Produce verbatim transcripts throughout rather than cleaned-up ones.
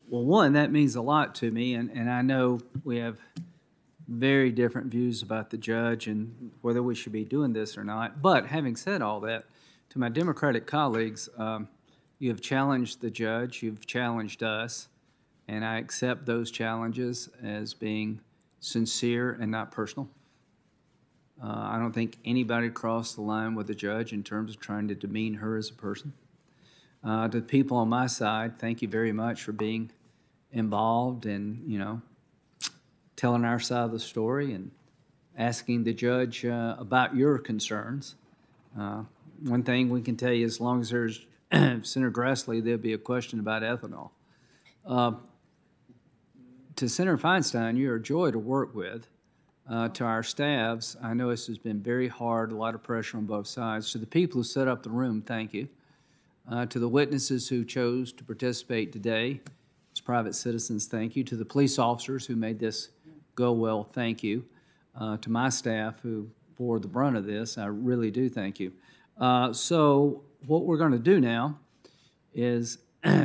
Well, one, that means a lot to me, and, and I know we have very different views about the judge and whether we should be doing this or not. But having said all that, to my Democratic colleagues, um, you have challenged the judge, you've challenged us, and I accept those challenges as being sincere and not personal. Uh, I don't think anybody crossed the line with the judge in terms of trying to demean her as a person. Uh, to the people on my side, thank you very much for being involved and, you know, telling our side of the story and asking the judge uh, about your concerns. Uh, one thing we can tell you, as long as there's Senator Grassley, there'll be a question about ethanol. Uh, to Senator Feinstein, you're a joy to work with. Uh, to our staffs, I know this has been very hard, a lot of pressure on both sides. To the people who set up the room, thank you. Uh, to the witnesses who chose to participate today, as private citizens, thank you. To the police officers who made this go well, thank you. Uh, to my staff who bore the brunt of this, I really do thank you. Uh, so what we're going to do now is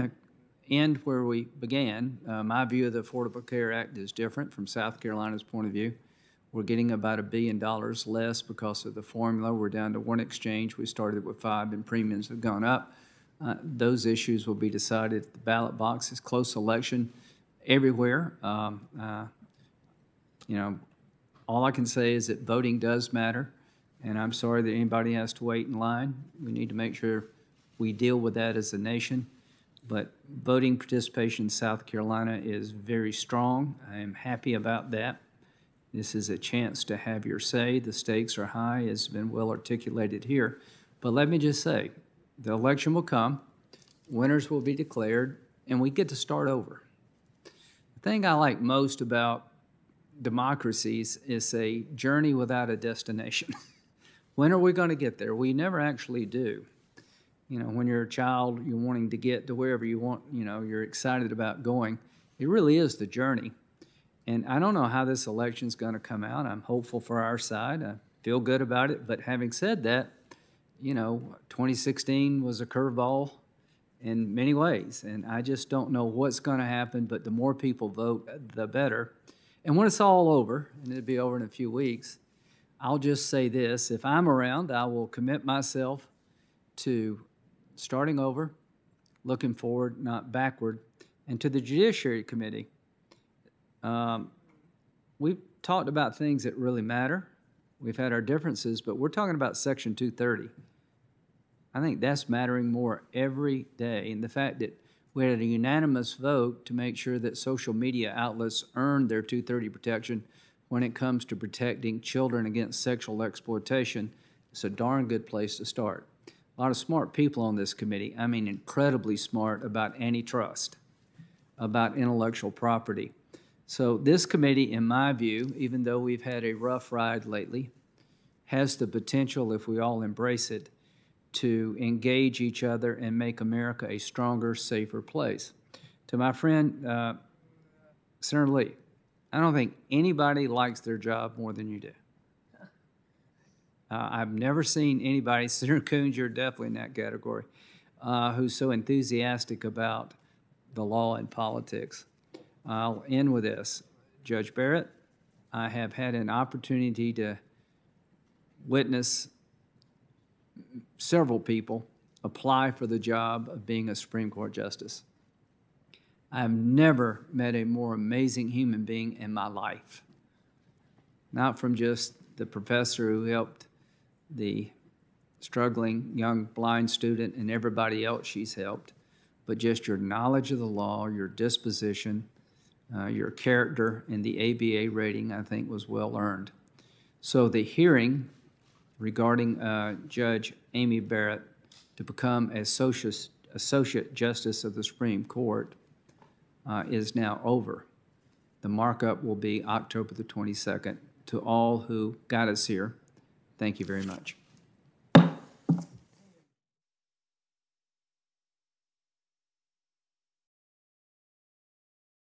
end where we began. Uh, my view of the Affordable Care Act is different from South Carolina's point of view. We're getting about a billion dollars less because of the formula. We're down to one exchange. We started with five, and premiums have gone up. Uh, those issues will be decided at the ballot box. It's close election everywhere. Um, uh, you know, all I can say is that voting does matter, and I'm sorry that anybody has to wait in line. We need to make sure we deal with that as a nation. But voting participation in South Carolina is very strong. I am happy about that. This is a chance to have your say. The stakes are high, as has been well articulated here. But let me just say, the election will come, winners will be declared, and we get to start over. The thing I like most about democracies is a journey without a destination. When are we going to get there? We never actually do. You know, when you're a child, you're wanting to get to wherever you want, you know, you're excited about going. It really is the journey. And I don't know how this election is going to come out. I'm hopeful for our side. I feel good about it. But having said that, you know, twenty sixteen was a curveball in many ways. And I just don't know what's going to happen. But the more people vote, the better. And when it's all over, and it'll be over in a few weeks, I'll just say this. If I'm around, I will commit myself to starting over, looking forward, not backward. And to the Judiciary Committee, Um, we've talked about things that really matter. We've had our differences, but we're talking about Section two thirty. I think that's mattering more every day. And the fact that we had a unanimous vote to make sure that social media outlets earn their two thirty protection when it comes to protecting children against sexual exploitation, it's a darn good place to start. A lot of smart people on this committee, I mean incredibly smart about antitrust, about intellectual property. So this committee, in my view, even though we've had a rough ride lately, has the potential, if we all embrace it, to engage each other and make America a stronger, safer place. To my friend, uh, Senator Lee, I don't think anybody likes their job more than you do. Uh, I've never seen anybody, Senator Coons, you're definitely in that category, uh, who's so enthusiastic about the law and politics. I'll end with this. Judge Barrett, I have had an opportunity to witness several people apply for the job of being a Supreme Court justice. I've never met a more amazing human being in my life. Not from just the professor who helped the struggling young blind student and everybody else she's helped, but just your knowledge of the law, your disposition, Uh, your character, and the A B A rating, I think, was well earned. So the hearing regarding uh, Judge Amy Barrett to become Associate, Associate Justice of the Supreme Court uh, is now over. The markup will be October the twenty-second. To all who got us here, thank you very much.